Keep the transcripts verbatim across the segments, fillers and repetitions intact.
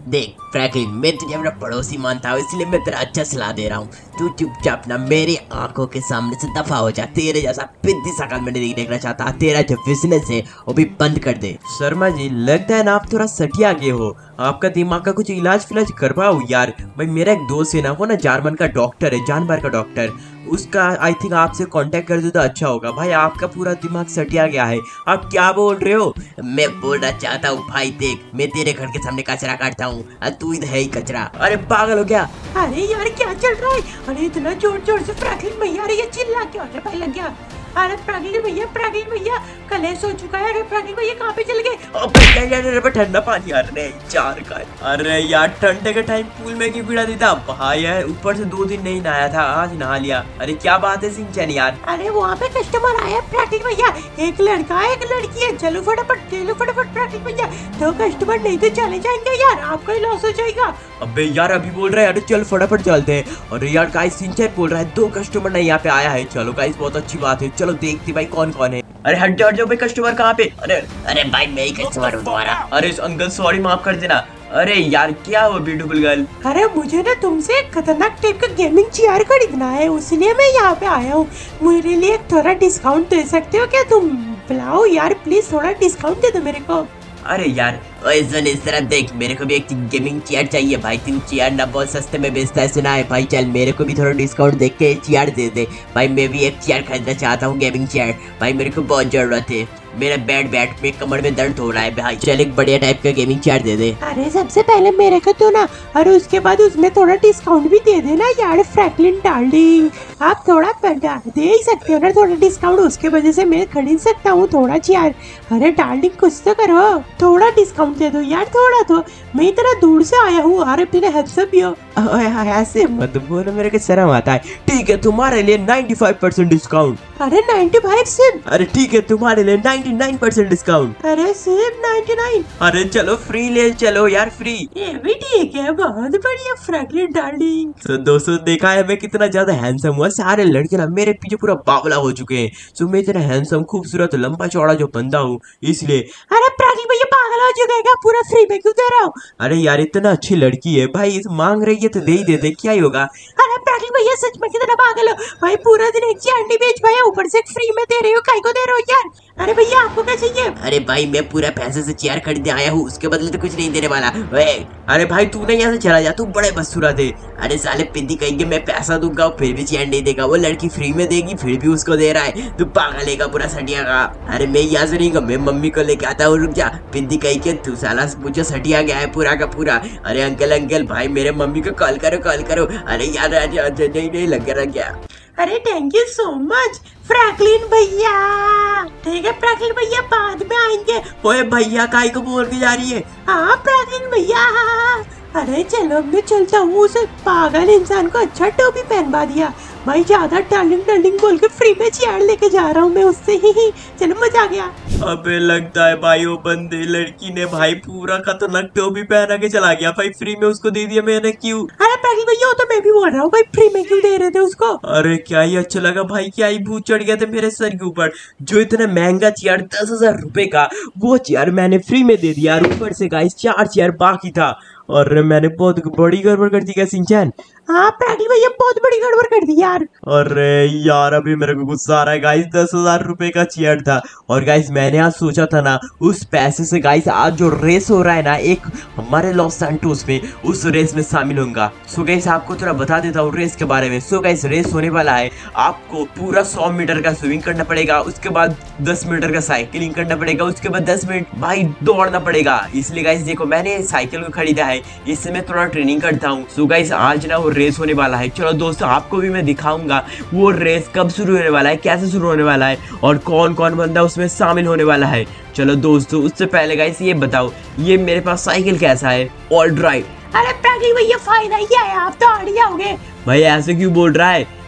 देख फ्रैंकलिन, मैं तुझे अपना पड़ोसी मानता हूँ, इसलिए मैं तेरा अच्छा सलाह दे रहा हूँ। तू चुपचाप ना मेरी आंखों के सामने से दफा हो जा। तेरे जैसा पिद्दी शकल में नहीं देखना चाहता। तेरा जो बिजनेस है वो भी बंद कर दे। शर्मा जी, लगता है ना आप थोड़ा सटिया गए हो। आपका दिमाग का कुछ इलाज फिलाज करवाओ यार। भाई मेरा एक दोस्त है ना, वो ना जर्मन का डॉक्टर है, जानवर का डॉक्टर। उसका आई थिंक आपसे कांटेक्ट कर दो तो अच्छा होगा। भाई आपका पूरा दिमाग सटिया गया है। आप क्या बोल रहे हो? मैं बोलना चाहता हूँ भाई, देख मैं तेरे घर के सामने कचरा काटता हूँ और तू इधर है ही कचरा। अरे पागल हो गया? अरे यार क्या चल रहा है? अरे इतना जोर जोर से फ्रैंकलिन भैया, अरे ये चिल्ला क्यों रहा है? लग गया। अरे फ्रैंकलिन भैया, फ्रैंकलिन भैया कलेश हो चुका है। अरे फ्रैंकलिन भैया कहाँ पे चल गए? अबे ठंडा पानी आ रहा है चार का। अरे यार ठंडे के टाइम पूल में क्यों पीड़ा देता भाई है। ऊपर से दो दिन नहीं नहाया था, आज नहा लिया। अरे क्या बात है सिंचन यार? अरे वहाँ पे कस्टमर आया फ्रैंकलिन भैया, एक लड़का एक लड़की है। चलो फटाफट चलो फटाफट फ्रैंकलिन भैया, दो कस्टमर नहीं तो चले जाएंगे यार, आपका ही लॉस हो जाएगा। अबे यार अभी बोल रहे हैं, अरे चल फटाफट चलते हैं। अरे यार गाइस सिंचन बोल रहा है दो कस्टमर ने यहाँ पे आया है। चलो गाइस बहुत अच्छी बात है, चलो देखते भाई कौन कौन है। अरे हट जाओ, भाई कस्टमर कहाँ पे? अरे अरे भाई मैं ही कस्टमर हूँ तुम्हारा। अरे अंकल सॉरी माफ कर देना। अरे यार क्या हुआ ब्यूटीफुल गर्ल? अरे मुझे ना तुमसे एक खतरनाक टाइप का गेमिंग चेयर खरीदना है, इसलिए मैं यहाँ पे आया हूँ। मेरे लिए थोड़ा डिस्काउंट दे सकते हो क्या तुम? बुलाओ यार प्लीज, थोड़ा डिस्काउंट दे दो मेरे को। अरे यार ओए सुन इस तरफ देख, मेरे को भी एक गेमिंग चेयर चाहिए भाई। तू चेयर ना बहुत सस्ते में बेचता है सुना है भाई। चल मेरे को भी थोड़ा डिस्काउंट देख के चेयर दे दे भाई। मैं भी एक चेयर खरीदना चाहता हूँ, गेमिंग चेयर भाई। मेरे को बहुत जरूरत है, मेरा बैठ बैठ में कमर में दर्द हो रहा है भाई। चल एक बढ़िया टाइप का गेमिंग चेयर दे दे। अरे सबसे पहले मेरे को तो ना, और उसके बाद उसमें थोड़ा डिस्काउंट भी दे देना यार फ्रैंकलिन डार्लिंग। आप थोड़ा दे ही सकते हो ना थोड़ा डिस्काउंट, उसके वजह से मैं खरीद सकता हूँ थोड़ा चेयर। अरे डार्लिंग कुछ तो करो, थोड़ा डिस्काउंट दे दो यार, थोड़ा तो। मैं इतना दूर से आया हूँ। अरे तेरे हेडसअप भी हो। ऐसे मत बोलो, मेरे को शर्म आता है। ठीक है तुम्हारे लिए पचानवे परसेंट डिस्काउंट। अरे पचानवे सिर्फ? अरे ठीक है तुम्हारे लिए निन्यानवे परसेंट डिस्काउंट। अरे सिर्फ निन्यानवे? अरे चलो फ्री ले चलो यार, फ्री। ये भी ठीक है, बहुत बढ़िया फ्रैंकलिन डार्लिंग। तो दोस्तों देखा है मैं कितना ज्यादा हैंडसम हुआ। सारे लड़के ना मेरे पीछे पूरा बावला हो चुके हैं। सो मैं इतना हैंडसम खूबसूरत लंबा चौड़ा जो बंदा हूँ इसलिए। अरे फ्रैंकलिन भैया पागल हो चुका, पूरा फ्री में क्यों दे रहा हूँ? अरे यार इतना अच्छी लड़की है भाई, मांग रही है तो दे ही देते, क्या ही होगा। अरे फ्रैंकलिन भैया सच में कितना पागल हो भाई, पूरा दिन एक चेयर नहीं बेच पाया, ऊपर से फ्री में दे रहे हो, काहे को दे रहे हो यार? अरे भैया आपको क्या चाहिए? अरे भाई मैं पूरा पैसे से चेयर खरीदने आया हूँ, उसके बदले तो कुछ नहीं देने वाला। अरे भाई तू नहीं यहाँ से चला जा, तू बड़े बदसूरत है। अरे साले पिंदी कहेंगे मैं पैसा दूंगा फिर भी चेयर नहीं देगा। वो लड़की फ्री में देगी फिर भी उसको दे रहा है, तू पागल है पूरा सटिया का। अरे मैं यहाँ से नहीं, मैं मम्मी को लेके आता हूँ, रुक जा। पिंदी कहेंगे तू साला मुझे सटिया गया है पूरा का पूरा। अरे अंकल अंकल भाई मेरे मम्मी को कॉल करो कॉल करो। अरे यार नहीं नहीं लग गया। अरे thank you so much Franklin भैया। ठीक है फ्रैंकलिन भैया बाद में आएंगे। ओए भैया काहे को बोल के जा रही है? हाँ फ्रैंकलिन भैया। अरे चलो मैं चलता हूँ, उसे पागल इंसान को अच्छा टोपी पहनवा दिया भाई। ज्यादा डार्लिंग डार्लिंग बोल के फ्री में चेयर लेके जा रहा हूँ मैं उससे ही। चलो मजा आ गया। अबे लगता है भाई वो बंदे लड़की ने भाई पूरा खतरनाक टोपी पहना के चला गया भाई, फ्री में उसको दे दिया मैंने। क्यों? अरे फ्रैंकलिन भैया तो मैं भी बोल रहा हूँ भाई, फ्री में क्यों दे रहे थे उसको? अरे क्या ही अच्छा लगा भाई, क्या ही भूत चढ़ गया था मेरे सर के ऊपर। जो इतना महंगा चेयर दस हजार रुपए का, वो चेयर मैंने फ्री में दे दिया। ऊपर से गाइस चार चेयर बाकी था और मैंने बहुत बड़ी गड़बड़ कर दी क्या सिंचन? हाँ फ्रैंकलिन भैया बहुत बड़ी गड़बड़ कर दी यार। अरे यार अभी मेरे को गुस्सा आ रहा है गाइस, दस हजार रुपए का चेयर था। और गाइस मैंने आज सोचा था ना उस पैसे से गाइस आज जो रेस हो रहा है ना एक हमारे लॉस सैंटोस में, उस रेस में शामिल होऊंगा। सो गाइस आपको थोड़ा बता देता हूँ रेस के बारे में। सो गाइस रेस होने वाला है, आपको पूरा सौ मीटर का स्विमिंग करना पड़ेगा, उसके बाद दस मीटर का साइकिलिंग करना पड़ेगा, उसके बाद दस मिनट भाई दौड़ना पड़ेगा। इसलिए गाइस देखो मैंने साइकिल को खरीदा है, इससे मैं थोड़ा ट्रेनिंग करता हूँ। सो गाइस आज ना वो रेस होने वाला है। चलो दोस्तों आपको भी मैं दिखाऊंगा वो रेस कब शुरू होने वाला है, कैसे शुरू होने वाला है और कौन कौन बंदा उसमें शामिल होने वाला है। चलो दोस्तों उससे पहले गाइस ये बताओ ये मेरे पास साइकिल कैसा है? All right. अरे फ्रैंकलिन भैया फायदा ही है, आप तो हार जाओगे। भाई ऐसे क्यों बोल रहा है?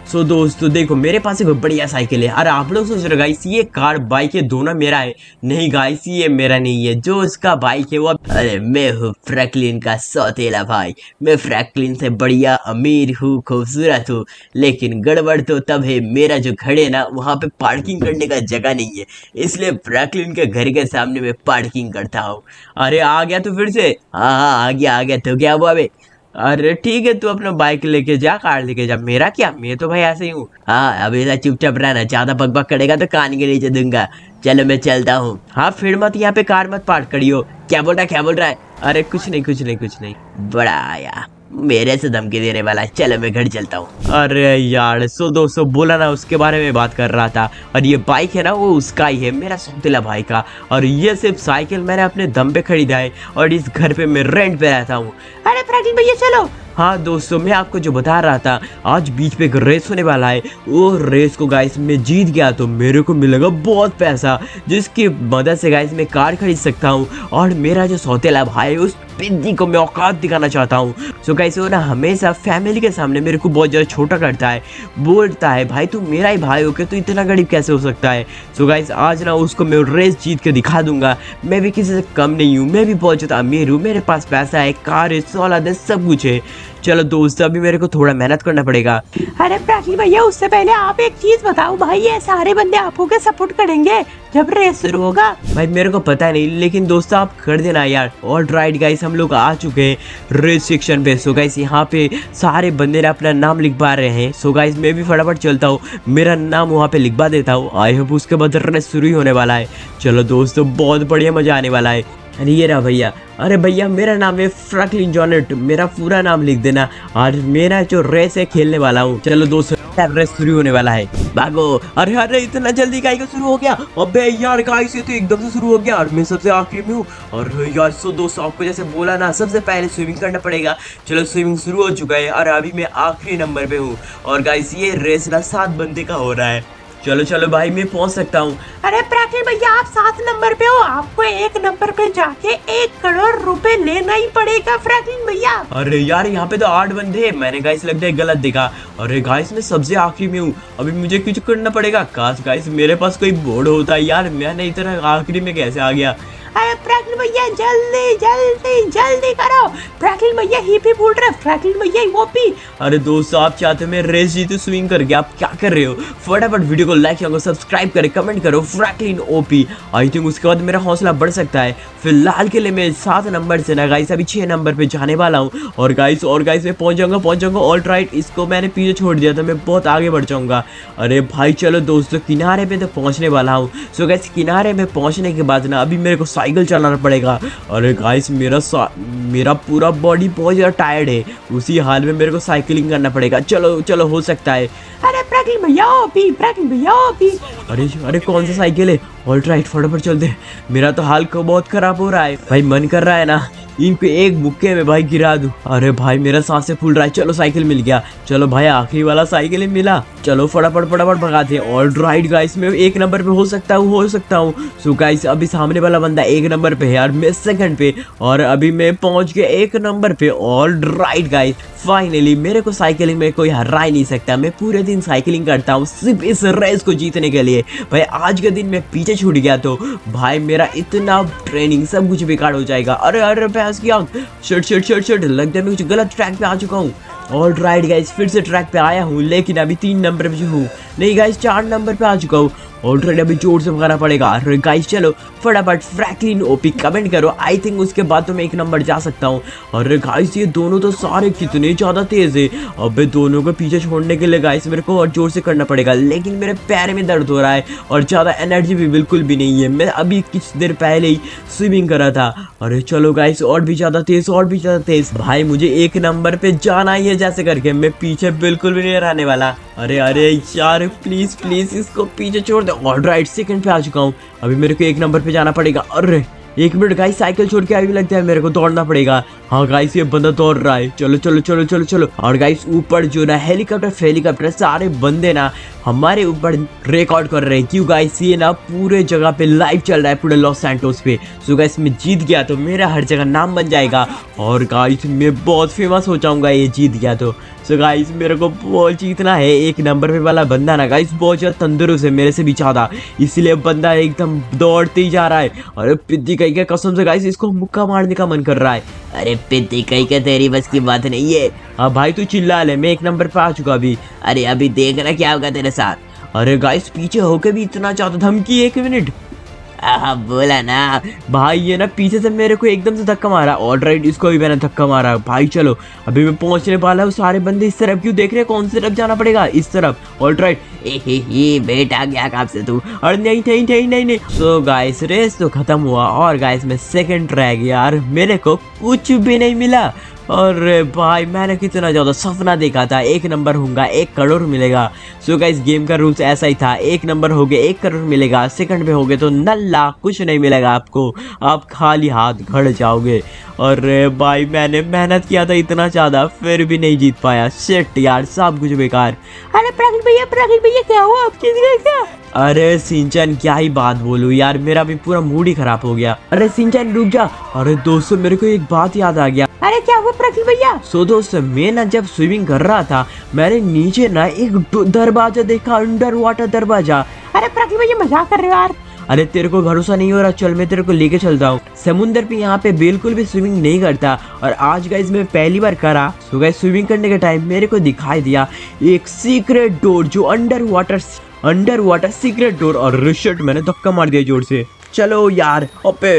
सो दोस्तों देखो मेरे पास एक बढ़िया साइकिल है। अरे आप लोग सोच रहे हो गाइस ये कार बाइक है दोनों मेरा है। नहीं गाइस ये मेरा नहीं है, जो उसका बाइक है वो। अरे मैं हूँ फ्रैंकलिन का सौतेला भाई। मैं फ्रैंकलिन से बढ़िया अमीर हूँ, खूबसूरत हूँ, लेकिन गड़बड़ तो तब है मेरा जो घर है ना वहाँ पे पार्किंग करने का जगह नहीं है, इसलिए फ्रैंकलिन के घर के सामने मैं पार्किंग करता हूँ। अरे आ गया तू फिर से? हाँ हाँ आ गया आ गया। तो क्या हुआ बे? अरे ठीक है तू अपना बाइक लेके जा, कार लेके जा। मेरा क्या, मैं तो भाई ऐसे ही हूँ। हाँ अब ऐसा चुपचाप रहना, ज्यादा बकबक करेगा तो कान के नीचे दूंगा। चलो मैं चलता हूँ। हाँ फिर मत यहाँ पे कार मत पार्क करियो। क्या बोल रहा है क्या बोल रहा है? अरे कुछ नहीं कुछ नहीं कुछ नहीं। बड़ा आया मेरे से धमकी देने वाला है। चलो मैं घर चलता हूँ। अरे यार सो दोस्तों बोला ना उसके बारे में बात कर रहा था। और ये बाइक है ना वो उसका ही है, मेरा सौतेला भाई का। और ये सिर्फ साइकिल मैंने अपने दम पे खरीदा है और इस घर पे मैं रेंट पे रहता हूँ। अरे फ्रैंकलिन भैया चलो। हाँ दोस्तों मैं आपको जो बता रहा था, आज बीच पे एक रेस होने वाला है। वो रेस को गाइस मैं जीत गया तो मेरे को मिलेगा बहुत पैसा, जिसकी मदद से गाइस मैं कार खरीद सकता हूँ। और मेरा जो सौतेला भाई उस पिद्दी को मैं औकात दिखाना चाहता हूँ। सो गाइस वो ना हमेशा फैमिली के सामने मेरे को बहुत ज़्यादा छोटा करता है, बोलता है भाई तू मेरा ही भाई हो के तू इतना गरीब कैसे हो सकता है। सो गाइस आज ना उसको मैं रेस जीत के दिखा दूंगा। मैं भी किसी से कम नहीं हूँ, मैं भी बहुत ज़्यादा अमीर हूँ, मेरे पास पैसा है, कार है, औलाद है, सब कुछ है। चलो दोस्त अभी मेरे को थोड़ा मेहनत करना पड़ेगा। अरे फ्रैंकलिन भैया उससे पहले आप एक चीज बताओ भाई, ये सारे बंदे आपको क्या सपोर्ट करेंगे जब रेस शुरू होगा? भाई मेरे को पता नहीं, लेकिन दोस्तों आप कर देना यार। ऑल राइट गाइस हम लोग आ चुके हैं रेस सेक्शन पे। सो गाइस यहाँ पे सारे बंदे ने अपना नाम लिखवा रहे हैं। सो गाइस मैं भी फटाफट चलता हूँ, मेरा नाम वहाँ पे लिखवा देता हूँ। आई होप उसके बाद रेस शुरू ही होने वाला है। चलो दोस्तों बहुत बढ़िया मजा आने वाला है। अरे ये रहा भैया। अरे भैया मेरा नाम है फ्रैंकलिन जॉनेट, मेरा पूरा नाम लिख देना। और मेरा जो रेस है खेलने वाला हूँ। चलो दोस्तों रेस शुरू होने वाला है, भागो। अरे अरे इतना जल्दी गाइस शुरू हो गया? अबे यार गाइस ये तो एकदम से शुरू हो गया और मैं सबसे आखिरी में हूँ। और यार सो दोस्तों आपको जैसे बोला ना सबसे पहले स्विमिंग करना पड़ेगा। चलो स्विमिंग शुरू हो चुका है और अभी मैं आखिरी नंबर पे हूँ। और गाइस ये रेस ना सात बंदे का हो रहा है। चलो चलो भाई मैं पहुंच सकता हूँ। अरे फ्रैंकलिन भैया आप सात नंबर पे हो, आपको एक नंबर पे जाके एक करोड़ रुपए लेना ही पड़ेगा फ्रैंकलिन भैया। अरे यार यहाँ पे तो आठ बंदे हैं, मैंने गाइस लगता है गलत देखा। अरे गाइस मैं सबसे आखिरी में हूँ, अभी मुझे कुछ करना पड़ेगा। काश गाइस मेरे पास कोई बोर्ड होता है यार, मैंने इतना आखिरी में कैसे आ गया। अरे फ्रैंकलिन भैया जल्दी जल्दी जल्दी करो। फ्रैंकलिन भैया हिप हिप उड़ रहे, फ्रैंकलिन भैया ओपी। अरे दोस्तों आप चाहते हो मैं रेस जीतू स्विंग करके, आप क्या कर रहे हो? फटाफट वीडियो को लाइक करो, सब्सक्राइब करें, कमेंट करो फ्रैंकलिन ओपी। आई थिंक उसके बाद मेरा हौसला बढ़ सकता है। फिलहाल के लिए मैं सात नंबर से ना गाइस अभी छह नंबर पे जाने वाला हूँ। और गाइस और गाइस मैं पहुंच जाऊंगा पहुंच जाऊंगा ऑल राइट। इसको मैंने पीछे छोड़ दिया था, मैं बहुत आगे बढ़ जाऊंगा। अरे भाई चलो दोस्तों किनारे पे तो पहुंचने वाला हूँ। सो गाइस किनारे में पहुंचने के बाद ना अभी मेरे को साइकिल चलाना पड़ेगा। अरे गाइस मेरा मेरा पूरा बॉडी बहुत ज़्यादा टायर्ड है, उसी हाल में मेरे को साइकिलिंग करना पड़ेगा। चलो चलो हो सकता है। अरे फ्रैंकलिन भैया ओपी, फ्रैंकलिन भैया ओपी। अरे अरे कौन सा साइकिल है? ऑल राइट फटाफट चलते। मेरा तो हाल को बहुत खराब हो रहा है भाई, मन कर रहा है ना इनको एक मुक्के में भाई गिरा दूं। अरे भाई मेरा सांसें फूल रहा है। चलो साइकिल मिल गया। चलो भाई आखिरी वाला साइकिल ही मिला। चलो फटाफट फटाफट भगाते हैं। ऑल राइट गाइस मैं एक नंबर पे हो सकता हूँ हो सकता हूँ सो गाइस अभी सामने वाला बंदा एक नंबर पे है यार, मैं सेकंड पे। और अभी मैं पहुंच गया एक नंबर पे। ऑल राइट गाइस फाइनली मेरे को साइकिलिंग में कोई हरा ही नहीं सकता। मैं पूरे दिन साइकिलिंग करता हूँ सिर्फ इस रेस को जीतने के लिए। भाई आज के दिन मैं पीछे छूट गया तो भाई मेरा इतना ट्रेनिंग सब कुछ बेकार हो जाएगा। अरे अरे भैंस की आँख, शर्ट शर्ट शर्ट शर्ट लगता है मैं कुछ गलत ट्रैक पे आ चुका हूँ। ऑल राइट गाइस फिर से ट्रैक पे आया हूँ, लेकिन अभी तीन नंबर पे हूँ। नहीं गाइस चार नंबर पे आ चुका हूँ। ऑलरेडी अभी जोर से भगाना पड़ेगा। अरे गाइस चलो फटाफट फ्रैंकलिन ओपी कमेंट करो। आई थिंक उसके बाद तो मैं एक नंबर जा सकता हूँ। अरे गाइस ये दोनों तो सारे कितने ज़्यादा तेज है। अबे दोनों को पीछे छोड़ने के लिए गाइस मेरे को और जोर से करना पड़ेगा, लेकिन मेरे पैर में दर्द हो रहा है और ज़्यादा एनर्जी भी बिल्कुल भी नहीं है। मैं अभी कुछ देर पहले ही स्विमिंग करा था। अरे चलो गाइस और भी ज़्यादा तेज और भी ज़्यादा तेज। भाई मुझे एक नंबर पे जाना ही है जैसे करके, मैं पीछे बिल्कुल भी नहीं रहने वाला। अरे अरे यार प्लीज़ प्लीज़ इसको पीछे छोड़ दे। ऑल राइट सेकंड पे आ चुका हूँ, अभी मेरे को एक नंबर पे जाना पड़ेगा। अरे एक मिनट गाइस साइकिल छोड़ के अभी लगता है मेरे को दौड़ना पड़ेगा। हाँ गाइस ये बंदा दौड़ रहा है। चलो चलो चलो चलो चलो। और गाइस ऊपर जो ना हेलीकॉप्टर हेलीकॉप्टर सारे बंदे ना हमारे ऊपर रिकॉर्ड कर रहे हैं। क्यों गाइस ये ना पूरे जगह पे लाइव चल रहा है पूरे लॉस सैंटोस पे। सो गाइस मैं जीत गया तो मेरा हर जगह नाम बन जाएगा और गाइस मैं बहुत फेमस हो जाऊंगा ये जीत गया तो। सो गाइस मेरे को बहुत जीतना है। एक नंबर पे वाला बंदा ना गाइस बहुत ज़्यादा तंदुरुस्त है मेरे से भी ज़्यादा, इसलिए बंदा एकदम दौड़ते ही जा रहा है। अरे पिद्दी कहीं के कसम से गाइस इसको मुक्का मारने का मन कर रहा है। अरे पिद्दी कहीं के तेरी बस की बात नहीं है। हाँ भाई तू चिल्ला ले, मैं एक नंबर पे आ चुका अभी। अरे अभी देखना क्या होगा तेरे साथ। अरे गाइस पीछे होके भी इतना ज़्यादा धमकी, एक मिनट। हाँ बोला ना भाई ये ना पीछे से मेरे को एकदम से धक्का मारा। ऑलराइट इसको भी मैंने धक्का मारा। भाई चलो अभी मैं पहुंचने वाला हूँ। सारे बंदे इस तरफ क्यों देख रहे हैं, कौन सी तरफ जाना पड़ेगा? इस तरफ। ऑलराइट बेटा क्या काम से तू? अरे नहीं नहीं नहीं नहीं नहीं। सो गाइस रेस तो खत्म हुआ और गाइस मैं सेकंड रह गया यार, मेरे को कुछ भी नहीं मिला। और भाई मैंने कितना ज़्यादा सपना देखा था, एक नंबर होगा एक करोड़ मिलेगा। सो गाइस गेम का रूल्स ऐसा ही था, एक नंबर हो गए एक करोड़ मिलेगा, सेकंड पे हो गए तो नल्ला कुछ नहीं मिलेगा आपको, आप खाली हाथ घड़ जाओगे। और भाई मैंने मेहनत किया था इतना ज़्यादा फिर भी नहीं जीत पाया। शिट यार सब कुछ बेकार। अरे प्रगट भैया प्रगट भैया क्या हुआ आपकी क्या? अरे सिंचन क्या ही बात बोलूं यार, मेरा भी पूरा मूड ही खराब हो गया। अरे सिंचन रुक जा। अरे दोस्तों मेरे को एक बात याद आ गया। अरे क्या हुआ प्रगट भैया? सो दोस्तों मैं ना जब स्विमिंग कर रहा था मैंने नीचे ना एक दरवाजा देखा, अंडर वाटर दरवाजा। अरे प्रगट भैया मजाक कर रहे हो यार? अरे तेरे को भरोसा नहीं हो रहा, चल मैं तेरे को लेके चलता हूँ। समुंदर पे यहाँ पे बिल्कुल भी स्विमिंग नहीं करता और आज गाइस मैं पहली बार करा। सो गाइस स्विमिंग करने के टाइम मेरे को दिखाई दिया एक सीक्रेट डोर जो under water under water secret door. और रिशर्ट मैंने धक्का मार दिया जोर से। चलो यार अबे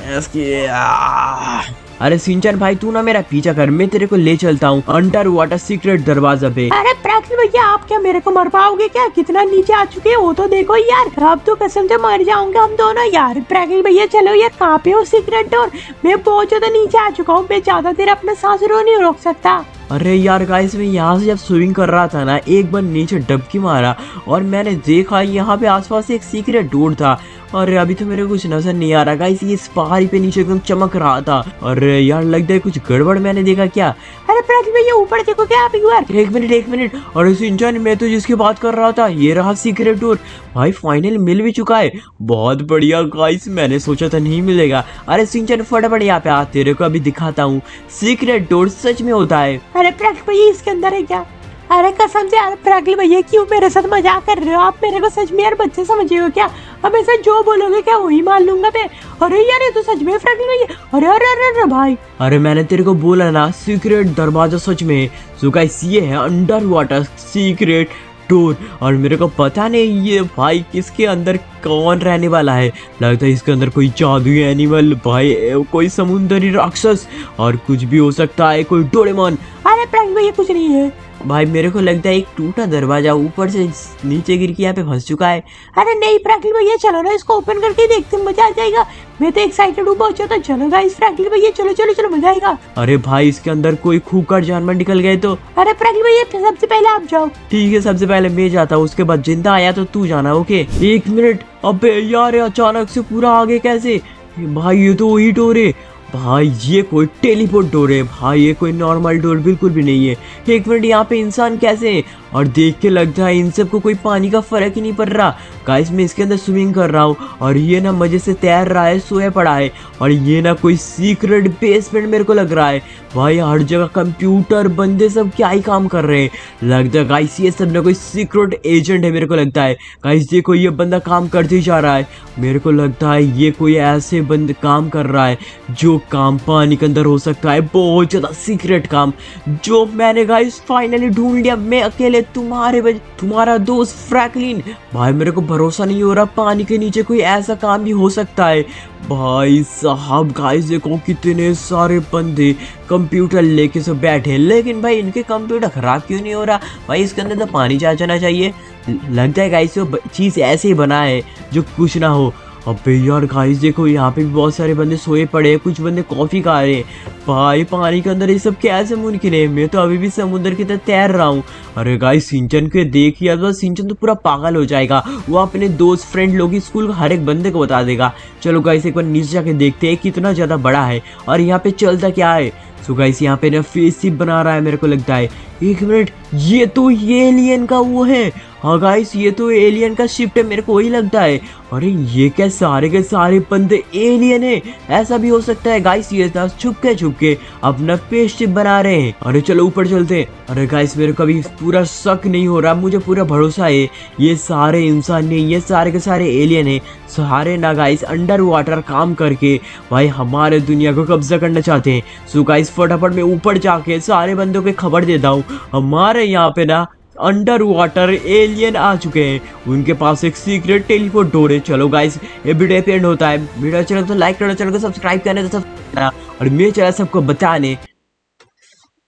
अरे सिंचन भाई तू ना मेरा पीछा कर, मैं तेरे को ले चलता हूँ अंडर वाटर सीक्रेट दरवाजा पे। अरे प्रगट भैया आप क्या मेरे को मर पाओगे क्या? कितना नीचे आ चुके हैं वो तो देखो यार, अब तो कसम से मर जाऊंगे हम दोनों यार। प्रगट भैया चलो यार, कहाँ पे हो सीक्रेट डोर? मैं बहुत ज्यादा नीचे आ चुका हूँ, मैं ज्यादा देर अपना सांस रो नहीं रोक सकता। अरे यार गाइस मैं यहाँ से जब स्विमिंग कर रहा था ना एक बार नीचे डबकी मारा और मैंने देखा यहाँ पे आसपास एक सीक्रेट डोर था। और अभी तो मेरे को कुछ नजर नहीं आ रहा गाइस, ये इस पहाड़ी पे नीचे एकदम चमक रहा था। और यार लगता है कुछ गड़बड़ मैंने देखा क्या? अरे प्रगट भैया ऊपर देखो क्या आप एक बार। एक मिनट एक मिनट। और सिंचन मैं तो जिसकी बात कर रहा था ये रहा सीक्रेट डोर। भाई फाइनल मिल भी चुका है, बहुत बढ़िया गाइस, मैंने सोचा था नहीं मिलेगा। अरे सिंचन फटाफट यहाँ पे आ, तेरे को अभी दिखाता हूँ सीक्रेट डोर सच में होता है। अरे प्रगट भैया इसके अंदर है क्या? अरे कसम से यार प्रगट भैया क्यों मेरे साथ मजाक कर रहे हो आप? मेरे को सच में यार बच्चे समझे हो क्या? अब ऐसा जो बोलोगे क्या वही मान लूंगा मैं। अरे यार ये तो सच में प्रगट भैया। अरे अरे अरे अरे भाई अरे मैंने तेरे को बोला ना सीक्रेट दरवाजा सच में। सो गाइस ये है अंडर वाटर सीक्रेट डोर। और मेरे को पता नहीं ये भाई किसके अंदर कौन रहने वाला है, लगता है इसके अंदर कोई जादुई एनिमल भाई, कोई समुद्री राक्षस और कुछ भी हो सकता है, कोई डोरेमोन। अरे प्रगट भैया कुछ नहीं है भाई, मेरे को लगता है एक टूटा दरवाजा ऊपर से नीचे गिर के यहाँ पे फंस चुका है। अरे नहीं प्रगट भैया चलो ना इसको ओपन करके देखते हैं, मजा आ जाएगा। मैं तो एक्साइटेड हूँ बहुत ज्यादा। चलो गाइस प्रगट भैया चलो चलो चलो मजा आएगा। अरे भाई इसके अंदर कोई खूंखार जानवर निकल गए तो? अरे प्रगट भैया सबसे पहले आप जाओ। ठीक है सबसे पहले मैं जाता हूँ, उसके बाद जिंदा आया तो तू जाना। ओके एक मिनट। अबे यार अचानक से पूरा आगे कैसे? भाई ये तो वही डोर है भाई, ये कोई टेलीपोर्ट डोर है भाई, ये कोई नॉर्मल डोर बिल्कुल भी नहीं है। एक मिनट यहाँ पे इंसान कैसे है? और देख के लगता है इन सबको कोई पानी का फर्क ही नहीं पड़ रहा। गाइस मैं इसके अंदर स्विमिंग कर रहा हूँ और ये ना मजे से तैर रहा है, सोया पड़ा है। और ये ना कोई सीक्रेट बेसमेंट मेरे को लग रहा है भाई, हर जगह कंप्यूटर बंदे सब क्या ही काम कर रहे हैं। लगता है गाइस ये सब ना कोई सीक्रेट एजेंट है मेरे को लगता है। गाइस देखो ये बंदा काम करते ही जा रहा है, मेरे को लगता है ये कोई ऐसे बंद काम कर रहा है जो काम पानी के अंदर हो सकता है, बहुत ज्यादा सीक्रेट काम जो मैंने गाइस फाइनली ढूंढ लिया। मैं अकेले तुम्हारे वजह तुम्हारा दोस्त फ्रैंकलिन। भाई मेरे को भरोसा नहीं हो रहा पानी के नीचे कोई ऐसा काम भी हो सकता है। भाई साहब गाइस देखो कितने सारे बंदे कंप्यूटर लेके सब बैठे हैं, लेकिन भाई इनके कंप्यूटर खराब क्यों नहीं हो रहा? भाई इसके अंदर तो पानी जा जाना चाहिए। लगता है गाइस वो चीज़ ऐसे ही बना है जो कुछ ना हो। अबे यार गाइस देखो यहाँ पे भी बहुत सारे बंदे सोए पड़े हैं, कुछ बंदे कॉफी खा रहे हैं। भाई पानी के अंदर ये सब कैसे मुमकिन है? मैं तो अभी भी समुद्र की तरह तैर रहा हूँ। अरे गाइस सिंचन के देख यार, तो सिंचन तो पूरा पागल हो जाएगा, वो अपने दोस्त फ्रेंड लोग स्कूल हर एक बंदे को बता देगा। चलो गाइस एक बार नीचे जाके देखते हैं कितना ज़्यादा बड़ा है और यहाँ पे चलता क्या है। सो गाइस यहाँ पे ना फेस सिप बना रहा है मेरे को लगता है। एक मिनट, ये तो ये एलियन का वो है। हाँ गाइस ये तो एलियन का शिफ्ट है, मेरे को वही लगता है। अरे ये क्या सारे के सारे बंदे एलियन है? ऐसा भी हो सकता है गाइस, ये था छुपके छुपके अपना स्पेसशिप बना रहे हैं। अरे चलो ऊपर चलते हैं। अरे गाइस मेरे को अभी पूरा शक नहीं हो रहा, मुझे पूरा भरोसा है ये सारे इंसान नहीं, ये सारे के सारे एलियन है। सारे ना गाइस अंडर वाटर काम करके भाई हमारे दुनिया को कब्जा करना चाहते हैं। सो गाइस फटाफट मैं ऊपर जाके सारे बंदों को खबर देता हूँ, हमारे यहाँ पे ना अंडर वाटर एलियन आ चुके हैं, उनके पास एक सीक्रेट टेलीपोर्ट डोर है। चलो गाइस ये वीडियो पे एंड होता है। वीडियो अच्छा लगे तो लाइक करना, चैनल को सब्सक्राइब करना तो सब, और मेरे चैनल सबको बताने